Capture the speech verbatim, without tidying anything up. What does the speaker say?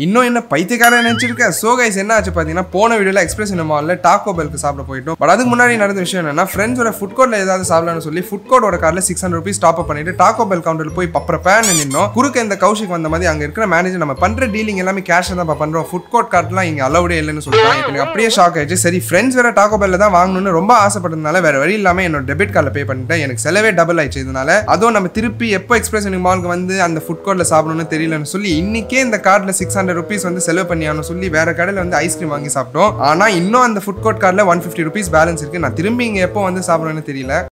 இன்னும் என்ன பைத்தியக்காரன் நினைச்சிருக்க. சோ கைஸ் என்ன ஆச்சு பாத்தீங்கன்னா போன வீடியோல எக்ஸ்பிரஸ் சினிமாவில் டாக்கோ பெல்க்கு சாப்பிட போயிட்டோம். பட் அதுக்கு முன்னாடி நடந்த விஷயம் என்னன்னா ஃப்ரெண்ட்ஸோட ஃபுட் கோர்ட்ல ஏதாவது சாப்பிடலாம்னு சொல்லி ஃபுட் கோர்ட்டோட கார்ல six hundred rupees top up பண்ணிட்டு டாக்கோ பெல் கவுண்டர்ல போய் பப்பர பேன் நின்னோம். குறுக்க இந்த கௌஷிக் வந்த மாதிரி அங்க இருக்கிற மேனேஜர் நம்ம பண்ற டீலிங் எல்லாமே கேஷ் தான் பண்றோம், ஃபுட் கோர்ட் கார்ட்லாம் இங்க அலவுடே இல்லைன்னு சொல்லிட்டாங்க. எனக்கு அப்படியே ஷாக் ஆயிடுச்சு. சரி ஃப்ரெண்ட்ஸ் வேற டாக்கோ பெல்ல தான் வாங்கணும்னு ரொம்ப ஆசைப்பட்டதுனால வேற வழி இல்லாம என்னோட டெபிட் கார்டில் பே பண்ணிட்டேன். எனக்கு செலவே டபுள் ஆயிடுச்சு. இதனால அதுவும் நம்ம திருப்பி எப்போ எக்ஸ்பிரஸ் மாலுக்கு வந்து அந்த ஃபுட் கோர்ட்ல சாப்பிடணும்னு தெரியலன்னு சொல்லி இன்னைக்கே இந்த கார்டில் சிக்ஸ் ஹண்ட்ரட் ருபீஸ் வந்து செலவு பண்ணியானு சொல்லி வேற கடையில் வந்து ஐஸ்கிரீம் வாங்கி சாப்பிட்டோம். ஆனா இன்னும் அந்த ஃபுட் கோர்ட் கார்டில் ஒன் ஃபிஃப்டி ருபீஸ் பேலன்ஸ் இருக்கு. நான் திரும்பி இங்க எப்போ வந்து சாப்பிடணும்னு தெரியல.